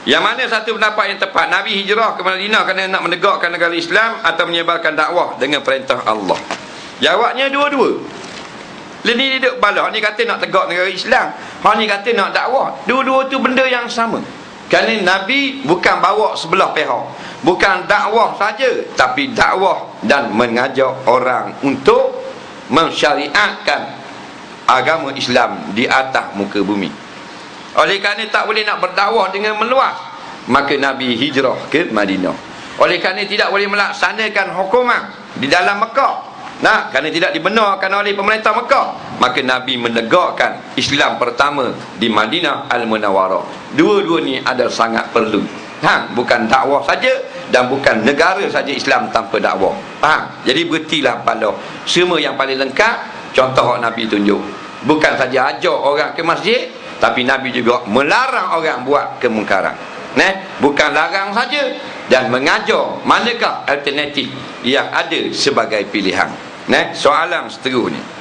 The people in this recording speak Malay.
Yang mana satu pendapat yang tepat? Nabi hijrah ke Madinah kerana nak menegakkan negara Islam atau menyebarkan dakwah dengan perintah Allah? Jawabnya dua-dua. Ini dia balah, ni kata nak tegak negara Islam, hang ni kata nak dakwah. Dua-dua tu benda yang sama. Kerana Nabi bukan bawa sebelah pihak, bukan dakwah saja, tapi dakwah dan mengajak orang untuk mensyariatkan agama Islam di atas muka bumi. Oleh kerana tak boleh nak berdakwah dengan meluas, maka Nabi hijrah ke Madinah. Oleh kerana tidak boleh melaksanakan hukuman di dalam Mekah, kerana tidak dibenarkan oleh pemerintah Mekah, maka Nabi menegakkan Islam pertama di Madinah Al-Munawwarah. Dua-dua ni adalah sangat perlu. Bukan dakwah saja dan bukan negara saja Islam tanpa dakwah. Jadi berhentilah pada semua yang paling lengkap. Contoh Nabi tunjuk, bukan saja ajak orang ke masjid, tapi Nabi juga melarang orang buat kemungkaran. Bukan larang saja, dan mengajar manakah alternatif yang ada sebagai pilihan. Soalan seterusnya.